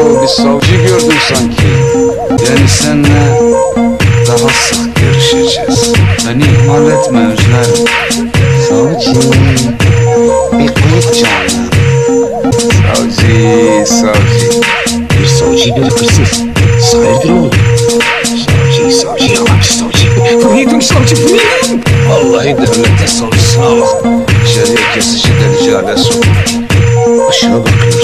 bir savcı gördüm sanki. Yani seninle daha sık görüşeceğiz. Beni ihmal etme özlerim. Savcı, bir kayıp canlı. Savcı. Bir savcı, bir hırsız. Hayırdır oğlum? Savcı, yalancı savcı. Buyurun savcı, buyurun. Vallahi devlete savcısına bak. İçeriye kesici delici hale sok. Aşağı bakıyor